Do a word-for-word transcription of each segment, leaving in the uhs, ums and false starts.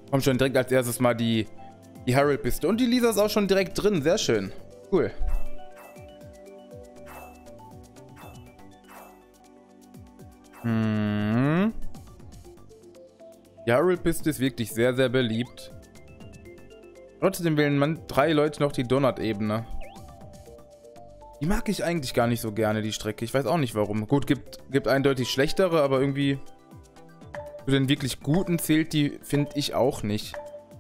Kommt schon direkt als erstes mal die, die Harold-Piste. Und die Lisa ist auch schon direkt drin. Sehr schön. Cool. Hm. Die Harold-Piste ist wirklich sehr, sehr beliebt. Trotzdem wählen man drei Leute noch die Donut-Ebene. Die mag ich eigentlich gar nicht so gerne, die Strecke. Ich weiß auch nicht warum. Gut, gibt, gibt eindeutig schlechtere, aber irgendwie für den wirklich guten zählt die, finde ich, auch nicht.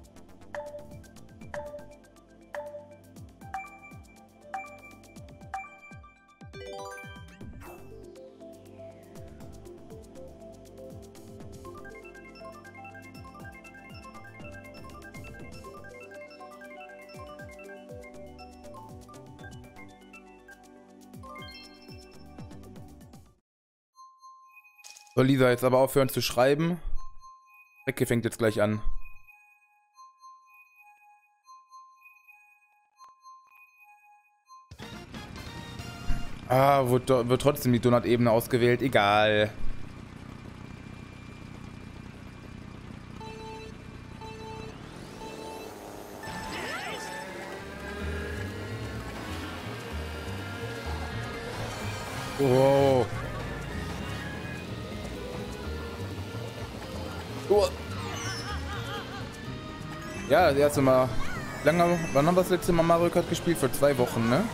So, Lisa, jetzt aber aufhören zu schreiben. Strecke fängt jetzt gleich an. Ah, wird, wird trotzdem die Donut-Ebene ausgewählt. Egal. Oh. Oh. Ja, das erste Mal. Lange, wann haben wir das letzte Mal Mario Kart gespielt? Vor zwei Wochen, ne?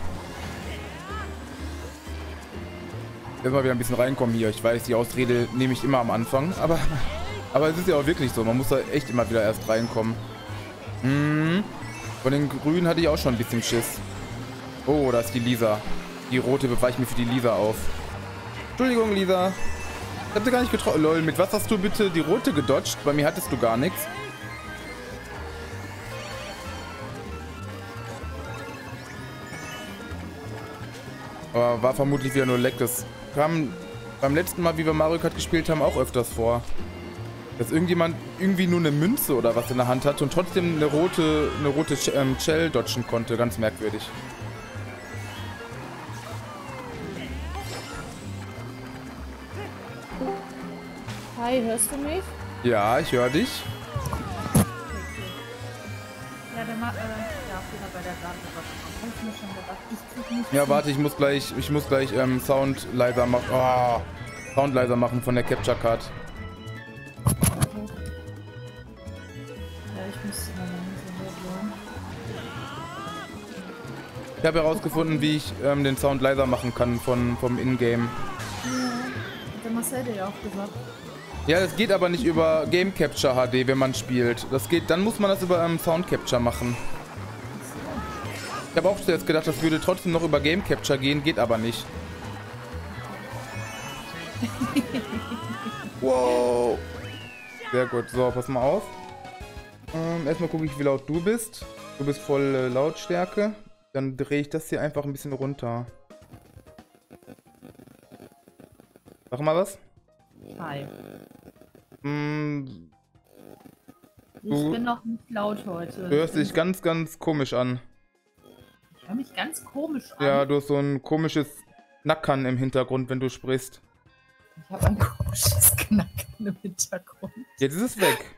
Jetzt mal wieder ein bisschen reinkommen hier. Ich weiß, die Ausrede nehme ich immer am Anfang, aber, aber es ist ja auch wirklich so. Man muss da echt immer wieder erst reinkommen. Hm. Von den Grünen hatte ich auch schon ein bisschen Schiss. Oh, da ist die Lisa. Die rote beweicht mir für die Lisa auf. Entschuldigung, Lisa. Ich hab sie gar nicht getroffen. Lol, mit was hast du bitte die rote gedodged? Bei mir hattest du gar nichts. Aber war vermutlich wieder nur Leck. Das kam beim letzten Mal, wie wir Mario Kart gespielt haben, auch öfters vor. Dass irgendjemand irgendwie nur eine Münze oder was in der Hand hatte und trotzdem eine rote, eine rote ähm, Shell dodgen konnte. Ganz merkwürdig. Hi, hörst du mich? Ja, ich höre dich. Ja, der macht, äh, ja, wieder bei der Gartenwache. Hab ich mir schon gedacht, ich krieg nicht. Ja, warte, ich muss gleich, ich muss gleich ähm, Sound leiser machen. Oh, Sound leiser machen von der Capture Card. Okay. Ja, ich muss immer noch nicht so hören. Ich habe herausgefunden, wie ich ähm, den Sound leiser machen kann von, vom Ingame. Ja, hat der Marcel dir ja auch gesagt. Ja, das geht aber nicht über Game Capture H D, wenn man spielt. Das geht, dann muss man das über ähm, Sound Capture machen. Ich habe auch jetzt gedacht, das würde trotzdem noch über Game Capture gehen, geht aber nicht. Wow. Sehr gut. So, pass mal auf. Ähm, erstmal gucke ich, wie laut du bist. Du bist voll äh, Lautstärke. Dann drehe ich das hier einfach ein bisschen runter. Sag mal was. Hi. Mm, Ich Du- bin noch nicht laut heute. du hörst dich ganz, ganz komisch an. Ich höre mich ganz komisch an. Ja, du hast so ein komisches Knackern im Hintergrund, wenn du sprichst. Ich habe ein komisches Knacken im Hintergrund. Jetzt ist es weg.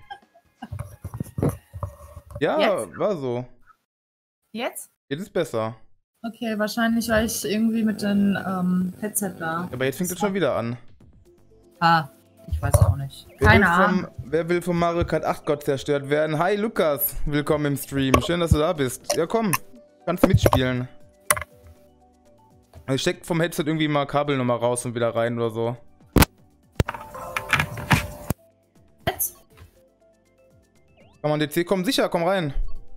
Ja, Jetzt? war so. Jetzt? Jetzt ist besser. Okay, wahrscheinlich, weil ich irgendwie mit dem ähm, Headset da. Aber jetzt fängt es schon wieder an. Ah, ich weiß auch nicht. Wer Keine will vom, Ahnung. Wer will vom Mario Kart acht Gott zerstört werden? Hi Lukas, willkommen im Stream. Schön, dass du da bist. Ja komm, kannst mitspielen. Ich steck vom Headset irgendwie mal Kabel nochmal raus und wieder rein oder so. Jetzt? Kann man D C? Komm sicher, komm rein.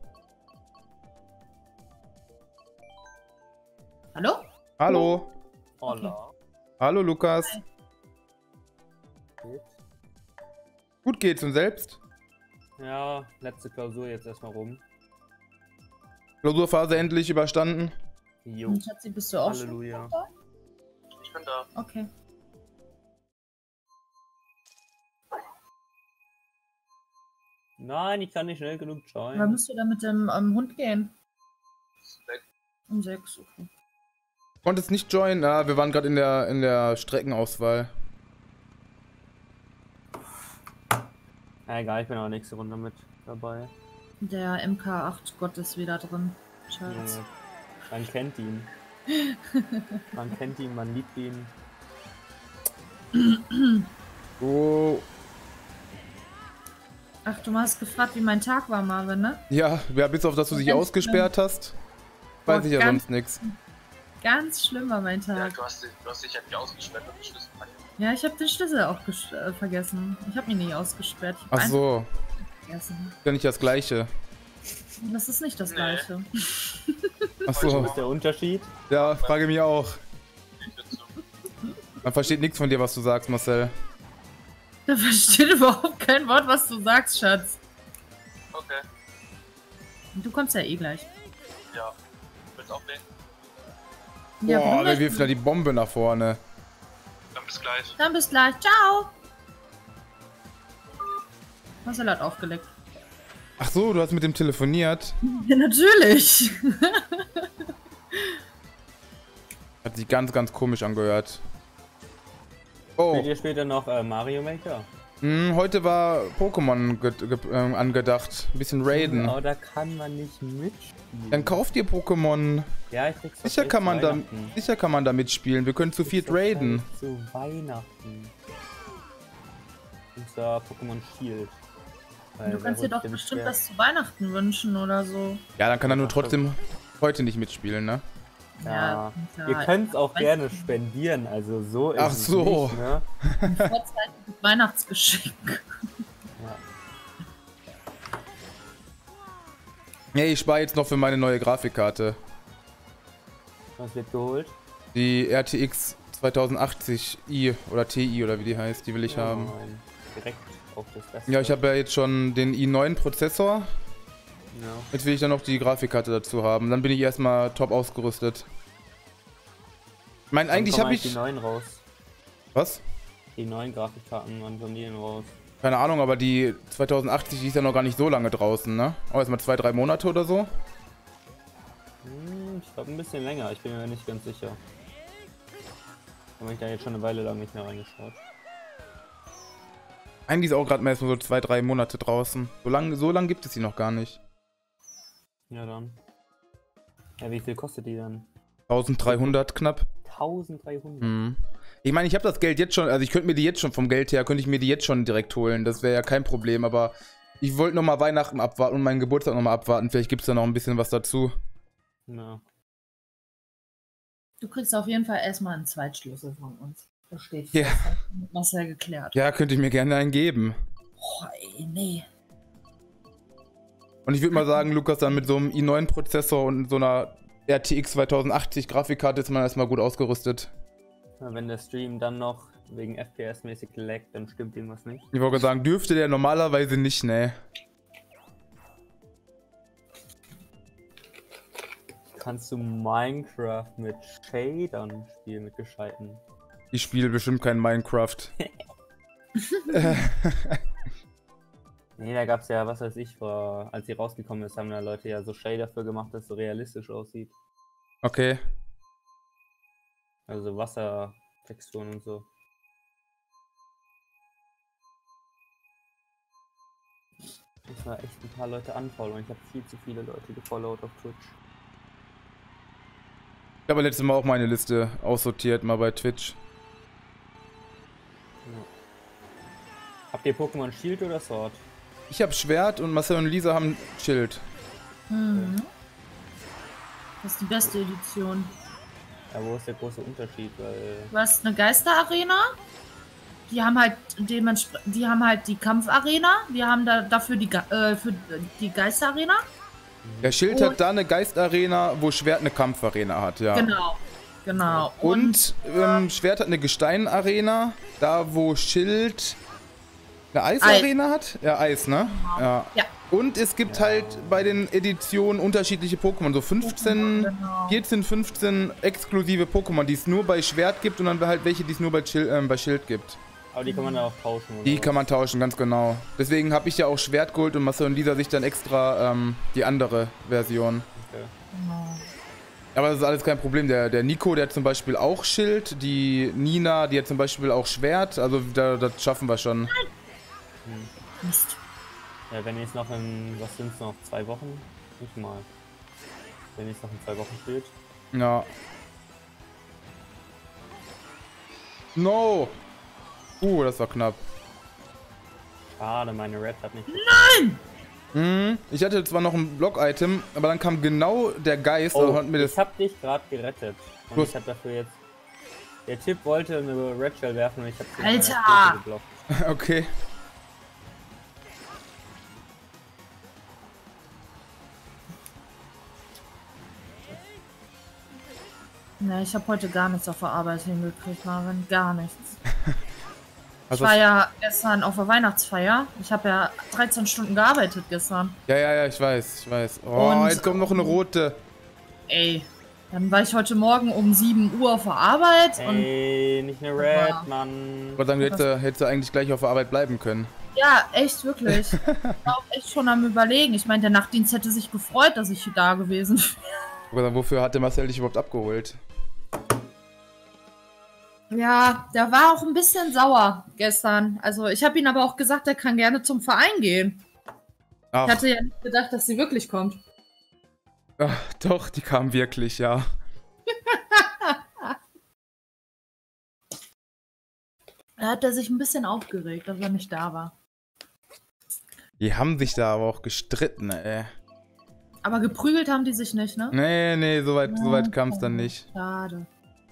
Hallo? Hallo. Hola. Hallo Lukas. Hi. Geht? Gut geht's und selbst? Ja, letzte Klausur jetzt erstmal rum. Klausurphase endlich überstanden. Jo. Und Schatzi, bist du auch Halleluja. schon da? Ich bin da. Okay. Nein, ich kann nicht schnell genug Wann joinen. musst du dann mit dem ähm, Hund gehen? Sechs. Um sechs, okay. Konntest nicht joinen? Ah, wir waren gerade in der, in der Streckenauswahl. Ja, egal, ich bin auch nächste Runde mit dabei. Der M K acht Gott ist wieder drin. Schatz. Junge, man kennt ihn. Man kennt ihn, man liebt ihn. Oh. Ach, du hast gefragt, wie mein Tag war, Marvin, ne? Ja, ja, bis auf, dass du dich Ganz ausgesperrt hast, weiß Boah, ich ja ganz- sonst nichts. Ganz schlimm war mein Ja, Tag. du hast, du hast dich ja nicht ausgesperrt und den Schlüssel vergessen. Ja, ich habe den Schlüssel auch ges- äh, vergessen. Ich habe ihn nie ausgesperrt. Ich hab Ach so, einfach vergessen. ist ja nicht das Gleiche. Das ist nicht das Nee. Gleiche. Ach Was so, ist der Unterschied? ja, frage mich auch. Ich bin so. Man versteht nichts von dir, was du sagst, Marcel. Da versteht überhaupt kein Wort, was du sagst, Schatz. Okay, Du kommst ja eh gleich. ja. Willst du auflegen? Ja, Boah, warum wer nicht? wirft da die Bombe nach vorne? Dann bis gleich. Dann bis gleich. Ciao. Marcel hat aufgelegt. Ach so, du hast mit dem telefoniert. Ja, natürlich. Hat sich ganz, ganz komisch angehört. Oh, Spielt ihr später noch äh, Mario Maker? hm, heute war Pokémon ge ge äh, angedacht. Ein bisschen raiden. Aber da kann man nicht mitspielen. Dann kauft ihr Pokémon. Ja, ich krieg's Sicher kann man da, Weihnachten. sicher kann man da mitspielen. Wir können zu viert Ist das raiden. halt Zu Weihnachten. Und zwar Pokémon Shield. Weil Du da kannst dir wurde doch ich bestimmt nämlich was zu Weihnachten wünschen oder so. Ja, dann kann er nur Ach so. trotzdem heute nicht mitspielen, ne? Ja, ja, ihr könnt auch weiß gerne nicht. spendieren, also so ist Ach es so. nicht, ne? Ein vorzeitiges Weihnachtsgeschenk. Ja. Ja, ich spare jetzt noch für meine neue Grafikkarte. Was wird geholt? Die R T X zwanzig achtzig i oder T I oder wie die heißt, die will ich Ja, haben. moin. Direkt auf das Beste. Ja, ich habe ja jetzt schon den i neun Prozessor. Ja. Jetzt will ich dann noch die Grafikkarte dazu haben. Dann bin ich erstmal top ausgerüstet. Ich meine, Wann eigentlich kommen habe ich... die neuen raus. Was? Die neuen Grafikkarten, wann kommen die denn raus? Keine Ahnung, aber die zwanzig achtzig, die ist ja noch gar nicht so lange draußen, ne? Auch erstmal zwei, drei Monate oder so. Hm, ich glaube ein bisschen länger, ich bin mir nicht ganz sicher. Habe ich da jetzt schon eine Weile lang nicht mehr reingeschaut. Eigentlich ist auch gerade mal erst mal so zwei, drei Monate draußen. So lang, so lang gibt es die noch gar nicht. Ja dann. Ja, wie viel kostet die dann? dreizehnhundert knapp. dreizehnhundert. Mhm. Ich meine, ich habe das Geld jetzt schon, also ich könnte mir die jetzt schon vom Geld her, könnte ich mir die jetzt schon direkt holen. Das wäre ja kein Problem, aber ich wollte nochmal Weihnachten abwarten und meinen Geburtstag nochmal abwarten. Vielleicht gibt es da noch ein bisschen was dazu. Ja. Du kriegst auf jeden Fall erstmal einen Zweitschlüssel von uns. Das steht Ja. fest. Hat mit Marcel geklärt. Ja, könnte ich mir gerne einen geben. Boah, ey, nee. Und ich würde mal sagen, Lukas, dann mit so einem i neun Prozessor und so einer R T X zwanzig achtzig Grafikkarte ist man erstmal gut ausgerüstet. Ja, wenn der Stream dann noch wegen F P S-mäßig laggt, dann stimmt irgendwas nicht. Ich wollte sagen, dürfte der normalerweise nicht, ne? Kannst du Minecraft mit Shadern spielen, mit gescheiten? Ich spiele bestimmt kein Minecraft. Nee, da gab's ja, was weiß ich, vor, als sie rausgekommen ist, haben da Leute ja so Shader für gemacht, dass es so realistisch aussieht. Okay. Also Wassertexturen und so. Ich war echt ein paar Leute unfollowen. Ich habe viel zu viele Leute gefollowt auf Twitch. Ich habe letztes Mal auch meine Liste aussortiert, mal bei Twitch. Ja. Habt ihr Pokémon Shield oder Sword? Ich habe Schwert und Marcel und Lisa haben Schild. Mhm. Das ist die beste Edition. Ja, wo ist der große Unterschied? Weil Du hast eine Geisterarena. Die haben halt dementsprechend, die haben halt die Kampfarena. Wir haben da dafür die, Ge- äh, für die Geisterarena. Der Schild Und- hat da eine Geistarena, wo Schwert eine Kampfarena hat, ja. Genau. Genau. Und ähm, Schwert hat eine Gesteinarena, da wo Schild eine Eisarena hat? Ja, Eis, ne? Ja. Ja. Und es gibt Ja. halt bei den Editionen unterschiedliche Pokémon, so fünfzehn, Genau. vierzehn, fünfzehn exklusive Pokémon, die es nur bei Schwert gibt und dann halt welche, die es nur bei Schild, äh, bei Schild gibt. aber die kann man da auch tauschen. Oder Die was? kann man tauschen, ganz genau. Deswegen habe ich ja auch Schwert geholt und Marcel und Lisa sich dann extra ähm, die andere Version. Okay. Genau. Aber das ist alles kein Problem. Der, der Nico, der hat zum Beispiel auch Schild. Die Nina, die hat zum Beispiel auch Schwert. Also da, das schaffen wir schon. Mist. Ja, wenn jetzt noch in, was sind es noch, zwei Wochen? Nicht mal. Wenn jetzt noch in zwei Wochen steht. Ja. No! Uh, das war knapp. Schade, meine Red hat nicht... Nein! Hm, ich hatte zwar noch ein Block-Item, aber dann kam genau der Geist Oh, und hat mir das... ich hab dich gerade gerettet. Und Gut. ich hab dafür jetzt... Der Chip wollte eine Red Shell werfen und ich hab den Alter! geblockt. Okay. Ne, ich habe heute gar nichts auf der Arbeit hingekriegt, Marvin. Gar nichts. Ich Also war das- ja gestern auf der Weihnachtsfeier. Ich habe ja dreizehn Stunden gearbeitet gestern. Ja, ja, ja, ich weiß, ich weiß. Oh, Und- jetzt kommt noch eine rote. Ey, dann war ich heute Morgen um sieben Uhr auf der Arbeit und Ey, nicht eine Red, Mann. Gott sei Dank hätte, hätte eigentlich gleich auf der Arbeit bleiben können. ja, echt, wirklich. Ich war auch echt schon am Überlegen. Ich meine, der Nachtdienst hätte sich gefreut, dass ich da gewesen wäre. Gott sei Dank, wofür hat der Marcel dich überhaupt abgeholt? Ja, der war auch ein bisschen sauer gestern. Also ich habe ihm aber auch gesagt, er kann gerne zum Verein gehen. Ach, Ich hatte ja nicht gedacht, dass sie wirklich kommt. ach, doch, die kam wirklich, ja. Da hat er sich ein bisschen aufgeregt, dass er nicht da war. Die haben sich da aber auch gestritten, ey. Aber geprügelt haben die sich nicht, ne? Nee, nee, so weit, so weit kam es dann nicht. Schade.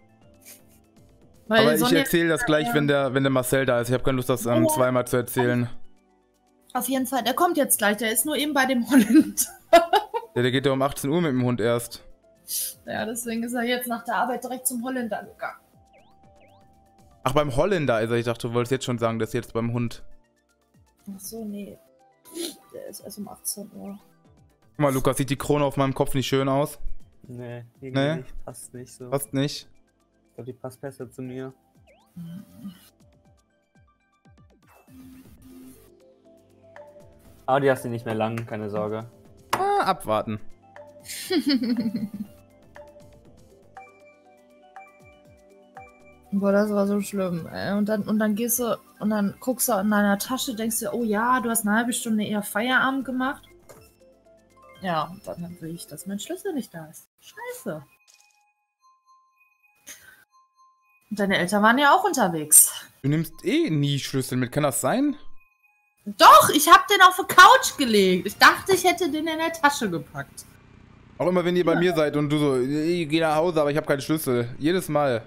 Weil Aber ich Sonja- erzähle das gleich, wenn der, wenn der Marcel da ist. Ich habe keine Lust, das ähm, Ja. zweimal zu erzählen. Auf jeden Fall, der kommt jetzt gleich, der ist nur eben bei dem Holland. Der, der geht ja um achtzehn Uhr mit dem Hund erst. Ja, deswegen ist er jetzt nach der Arbeit direkt zum Holländer gegangen. Ach, beim Holländer, also ich dachte, du wolltest jetzt schon sagen, das ist jetzt beim Hund. Ach so, nee. Der ist erst um achtzehn Uhr. Guck mal, Lukas, sieht die Krone auf meinem Kopf nicht schön aus? Nee, irgendwie Nee? nicht. Passt nicht so. Passt nicht. Ich glaube, die passt besser zu mir. Aber die hast du nicht mehr lang, keine Sorge. Ah, abwarten. Boah, das war so schlimm, ey. Und dann, und dann gehst du und dann guckst du in deiner Tasche, denkst du, oh ja, du hast eine halbe Stunde eher Feierabend gemacht. Ja, und dann will ich, dass mein Schlüssel nicht da ist. Scheiße. Und deine Eltern waren ja auch unterwegs. Du nimmst eh nie Schlüssel mit, kann das sein? Doch, ich hab den auf die Couch gelegt. Ich dachte, ich hätte den in der Tasche gepackt. Auch immer, wenn ihr bei mir seid und du so, ich geh nach Hause, aber ich habe keinen Schlüssel. Jedes Mal.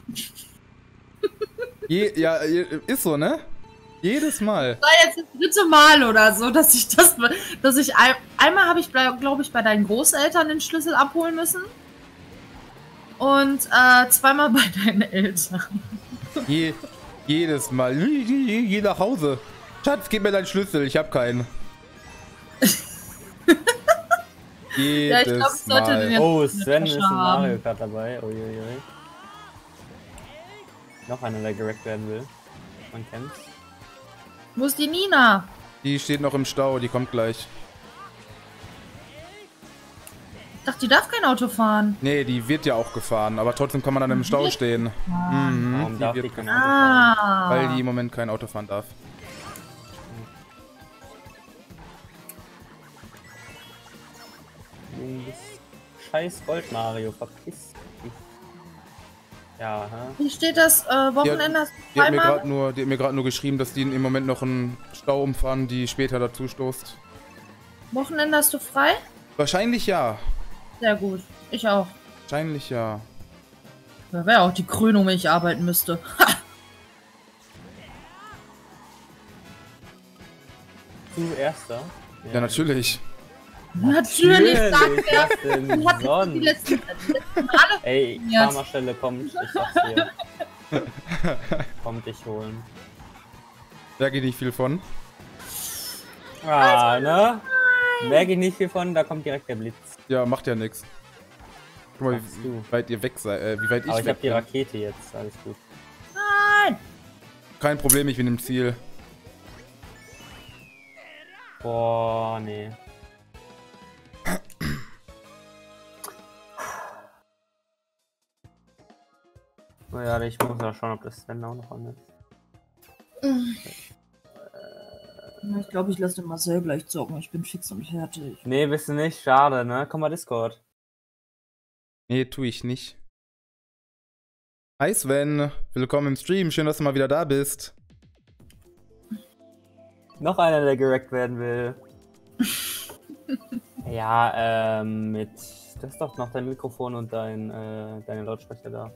Je, ja, ist so, ne? Jedes Mal. Das war jetzt das dritte Mal oder so, dass ich das, dass ich ein, einmal habe ich, glaube ich, bei deinen Großeltern den Schlüssel abholen müssen. Und äh, zweimal bei deinen Eltern. Je, jedes Mal. Geh, geh nach Hause. Schatz, gib mir deinen Schlüssel, ich habe keinen. Jedes Ja, ich glaub, ich sollte Mal. den jetzt- Oh, Sven ist in Tasche haben. Mario Kart dabei. Uiuiui. Noch einer, der gerackt werden will. Man kennt's. Wo ist die Nina? Die steht noch im Stau, die kommt gleich. Ich dachte, die darf kein Auto fahren. Nee, die wird ja auch gefahren, aber trotzdem kann man dann im Stau stehen. Mhm, Warum darf die die wird kein gefahren, Auto fahren? Ah. weil die im Moment kein Auto fahren darf. Junges Scheiß Gold Mario, verpiss dich. Ja, hä? Wie steht das? Äh, Wochenende hast du Die hat mir zweimal? gerade nur, die hat mir gerade nur geschrieben, dass die im Moment noch einen Stau umfahren, die später dazu stoßt. Wochenende hast du frei? Wahrscheinlich ja. Sehr gut. Ich auch. Wahrscheinlich ja. Da wäre auch die Krönung, wenn ich arbeiten müsste. Ha! Du Erster? Ja, natürlich. Natürlich, sagt er. Was denn Du hast die sonst? letzten, die letzten Male. Ey, Ja. Karma-Stelle kommt, ich sag's dir. Kommt dich holen. Da geht nicht viel von. Ah, ne? Merke ich nicht viel von, da kommt direkt der Blitz. Ja, macht ja nichts. Guck mal, Machst wie, du. wie weit ihr weg seid, äh, wie weit ich Aber ich weg hab die bin. Rakete jetzt, alles gut. Nein! Kein Problem, ich bin im Ziel. Boah, nee. Naja, ich muss ja schauen, ob das Sven auch noch an ist. Ich glaube, ich lasse den Marcel gleich zocken. Ich bin fix und fertig. Nee, bist du nicht? Schade, ne? Komm mal Discord. Nee, tue ich nicht. Hi Sven, willkommen im Stream. Schön, dass du mal wieder da bist. Noch einer, der gerackt werden will. Ja, ähm, mit... Du hast doch noch dein Mikrofon und dein, äh, deine Lautsprecher da.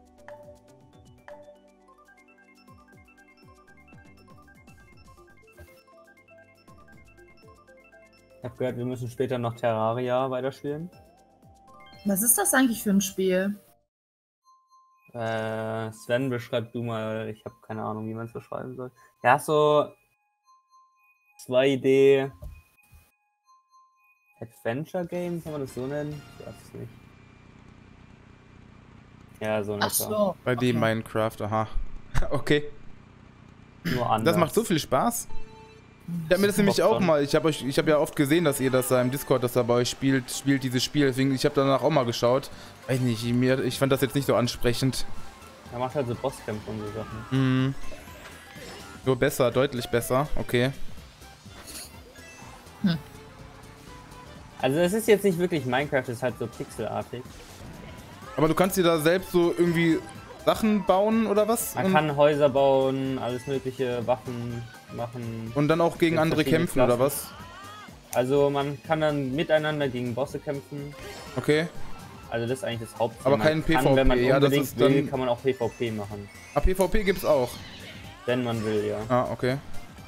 Ich hab gehört, wir müssen später noch Terraria weiterspielen. Was ist das eigentlich für ein Spiel? Äh, Sven, beschreib du mal. Ich habe keine Ahnung, wie man es beschreiben soll. Ja, so... zwei D... Adventure Game, kann man das so nennen? Ich weiß es nicht. Ja, so Ach so. Bei okay. dem Minecraft, aha. Okay. Nur anders. Das macht so viel Spaß. Ich hab mir das nämlich auch mal, ich habe euch, ich habe ja oft gesehen, dass ihr das da im Discord, das da bei euch spielt, spielt dieses Spiel, deswegen, ich habe danach auch mal geschaut. Weiß nicht, mir, ich fand das jetzt nicht so ansprechend. Er macht halt so Bosskämpfe und so Sachen. Mhm. Nur besser, deutlich besser, okay. Hm. Also es ist jetzt nicht wirklich Minecraft, es ist halt so pixelartig. Aber du kannst dir da selbst so irgendwie Sachen bauen oder was? Man und, kann Häuser bauen, alles mögliche, Waffen machen. und dann auch gegen mit andere verschiedenen kämpfen oder Klassen. was? Also man kann dann miteinander gegen Bosse kämpfen. Okay. Also das ist eigentlich das Hauptziel. Aber Man kein kann, PvP, wenn man ja, das unbedingt ist will, dann- kann man auch PvP machen. Ah, PvP gibt's auch. Wenn man will, ja. Ah, okay.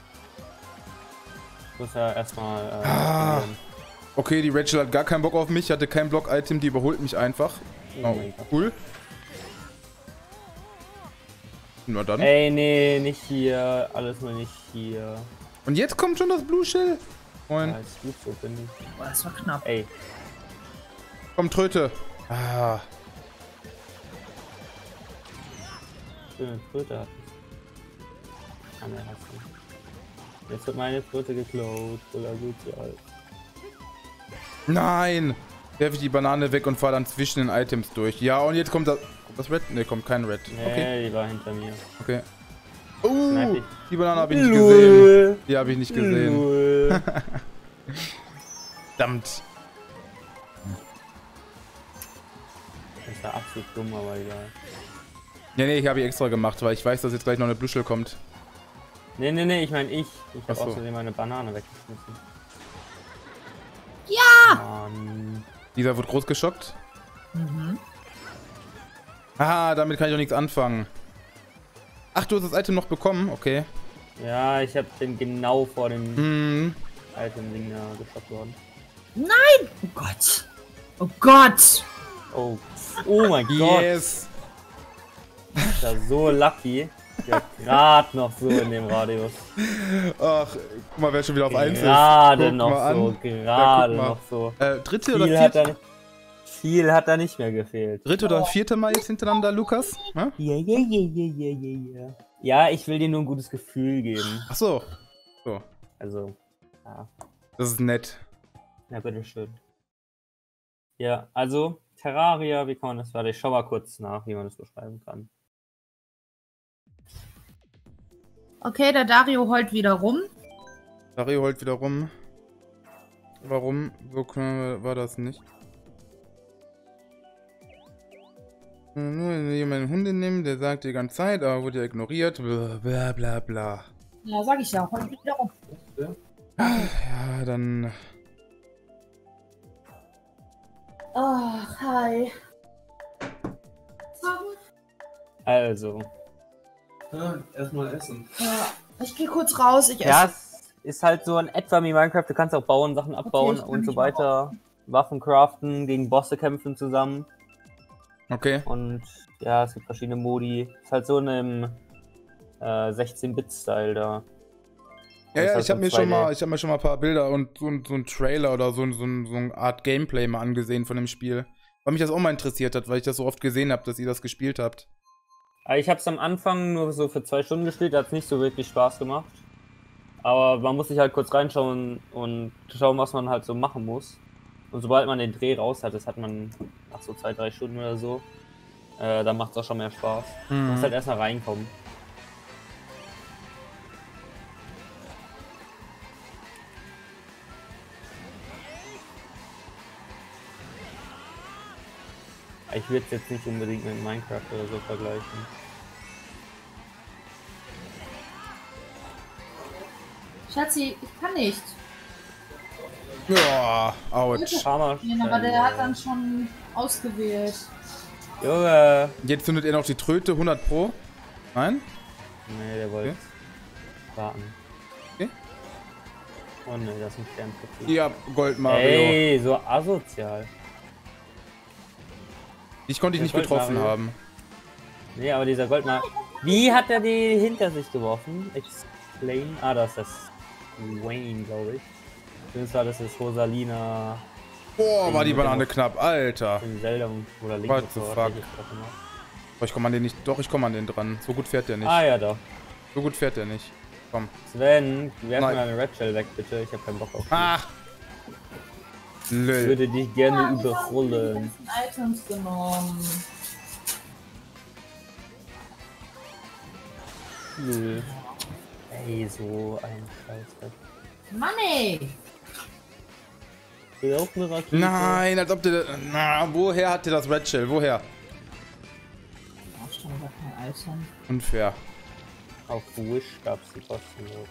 Muss ja erstmal äh, Ah. probieren. Okay, die Rachel hat gar keinen Bock auf mich, hatte kein Block-Item, die überholt mich einfach. Oh Oh, mein Gott. cool. Na dann. Ey, nee, nicht hier. Alles nur nicht hier. Und jetzt kommt schon das Blue Shell. Moin. Ja, ist gut so, finde ich. Boah, das war knapp. Ey, Komm, Tröte. Ah. schöne Kröte hat es. Kann er hassen. Jetzt wird meine Kröte geklaut. Will er gut sein. Nein. Werfe ich die Banane weg und fahre dann zwischen den Items durch. Ja, und jetzt kommt das... Kommt das Red? Ne, kommt kein Red. Nee, Okay, die war hinter mir. okay. Snipe Uh, ich. die Banane habe ich nicht gesehen. Die habe ich nicht gesehen. Lul. Verdammt. Das war absolut dumm, aber egal. Nee, nee, ich habe ich extra gemacht, weil ich weiß, dass jetzt gleich noch eine Blue Shell kommt. Nee, nee, nee, ich meine ich. Ich Ach habe so. außerdem meine Banane weggeschmissen. Ja! Mann. Dieser wird groß geschockt. Mhm. Ah, damit kann ich auch nichts anfangen. Ach, du hast das Item noch bekommen? Okay. Ja, ich habe den genau vor dem Hm. Item-Ding da geschockt worden. Oh Gott. Oh Gott. Oh. Oh mein Gott. Yes. Ich war so lucky. Ja, gerade noch so in dem Radius. Ach, guck mal, wer schon wieder auf eins ist. Gerade Guck noch mal so, an. gerade Ja, guck mal. noch so. Äh, dritte oder Viel hat, da vierte? nicht, viel hat da nicht mehr gefehlt. Dritte oder vierte Mal jetzt hintereinander, Lukas? Hm? Ja, ja, ja, ja, ja, ja, ja. Ja, ich will dir nur ein gutes Gefühl geben. Ach so. So, Also, ja. das ist nett. Ja, bitteschön. Ja, also, Terraria, wie kann man das? Warte, ich schau mal kurz nach, wie man das beschreiben kann. Okay, der Dario heult wieder rum. Dario holt wieder rum. Warum? So können wir- war das nicht. Nur jemand einen Hunde nehmen, der sagt die ganze Zeit, aber wurde ja ignoriert. Bla bla bla bla. Ja, sag ich ja. Heult wieder rum. Ja, dann. Ach, hi. Sorry. Also, Ja, erstmal essen. Ja, ich geh kurz raus. Ich ja, esse. es ist halt so in etwa wie Minecraft. Du kannst auch bauen, Sachen abbauen ich kann und so nicht mehr weiter. Waffen craften, gegen Bosse kämpfen zusammen. Okay. Und ja, es gibt verschiedene Modi. Ist halt so in einem äh, sechzehn-Bit-Style da. Ja, Das ja, ist halt ich habe so mir zwei schon D. mal, ich habe mir schon mal ein paar Bilder und so, ein- so ein Trailer oder so, ein- so, ein- so eine Art Gameplay mal angesehen von dem Spiel. Weil mich das auch mal interessiert hat, weil ich das so oft gesehen habe, dass ihr das gespielt habt. Aber ich habe es am Anfang nur so für zwei Stunden gespielt, da hat es nicht so wirklich Spaß gemacht. Aber man muss sich halt kurz reinschauen und schauen, was man halt so machen muss. Und sobald man den Dreh raus hat, das hat man nach so zwei, drei Stunden oder so, äh, dann macht es auch schon mehr Spaß. Man muss halt erstmal reinkommen. Ich würde es jetzt nicht unbedingt mit Minecraft oder so vergleichen. Schatzi, ich kann nicht. Ja, ouch. Hammer. Ja, aber der hat dann schon ausgewählt. Junge! Jetzt zündet er noch die Tröte, hundert Pro. Nein? Nee, der wollte Okay. warten. Okay. Oh ne, das ist ein Sternprofil. Ja, Gold Mario. Ey, so asozial. Ich konnte dich Der nicht Gold getroffen Mario. haben. Nee, aber dieser Goldmark. Wie hat er die hinter sich geworfen? Explain. Ah, das ist das Wayne, glaube ich. Das war das ist Rosalina Boah, war die mit dem Banane auf- knapp, Alter. in Zelda oder Link. What the oder so, fuck? hat er getroffen hat. Boah, ich komme an den nicht. Doch, ich komme an den dran. So gut fährt der nicht. Ah ja, doch. So gut fährt der nicht. Komm. Sven, werf Nein. mal eine Red Shell weg, bitte. Ich habe keinen Bock auf dich. Ach. Ich Lül. würde dich Ja, gerne ich hab die überrollen. ganzen Items genommen. Nö. Ey, so ein Scheiß. Mann ey! Hier auch eine Rakete. Nein, als ob der. Na, woher hat der das Red Shell? Woher? Ach, schon wieder kein Item. Unfair. Auf Wish gab's die kostenlos.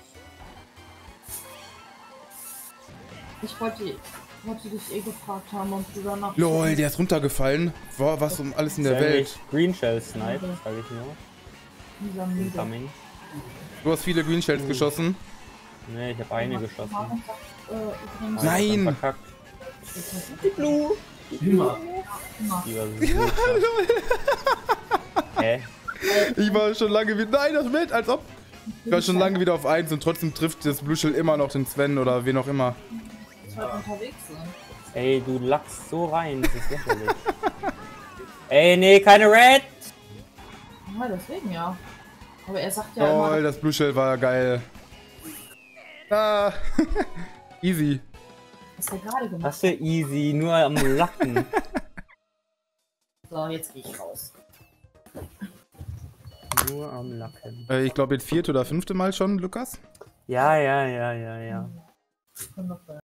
Ich wollte, wollte dich eh gefragt haben, ob du danach... Lol, der ist runtergefallen. Boah, was um alles in der Welt. Green Shell Snipe, sag ich nur. Dieser Müde. Incoming. Du hast viele Green Shells geschossen. Ne, ich habe eine geschossen. Äh, übrigens, Nein. Ich hab verkackt. Die Blue. Immer. Die war so knapp. Hä? Ich war schon lange wieder. Nein, das Red, als ob. Ich war schon lange wieder auf eins und trotzdem trifft das Blue Shell immer noch den Sven oder wen auch immer. Ich wollte unterwegs sein. Ey, du lachst so rein, das ist lächerlich. Ey, nee, keine Red! Ja, deswegen ja. Aber er sagt ja Oh, immer... das Blue Shell war geil. Ah. Easy. Was er gerade gemacht Was für easy, nur am Lachen. So, jetzt gehe ich raus. Nur am Lachen. Äh, ich glaube jetzt vierte oder fünfte Mal schon, Lukas. Ja, ja, ja, ja, ja. Ich bin noch bei